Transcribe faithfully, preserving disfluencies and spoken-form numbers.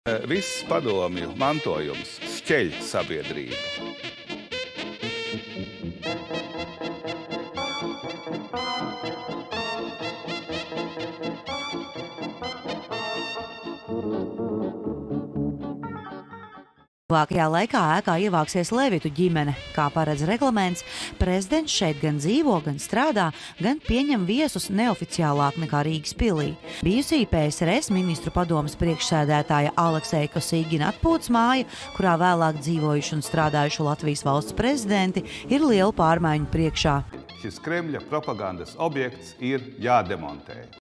Viss padomju mantojums šķeļ sabiedrību. Tuvākajā laikā ēkā ievāksies Levitu ģimene. Kā paredz reglaments, prezidents šeit gan dzīvo, gan strādā, gan pieņem viesus neoficiālāk nekā Rīgas pilī. Bijusī P S R S ministru padomes priekšsēdētāja Alekseja Kosīgina atpūtas māja, kurā vēlāk dzīvojuši un strādājuši Latvijas valsts prezidenti, ir liela pārmaiņu priekšā. Šis Kremļa propagandas objekts ir jādemontē.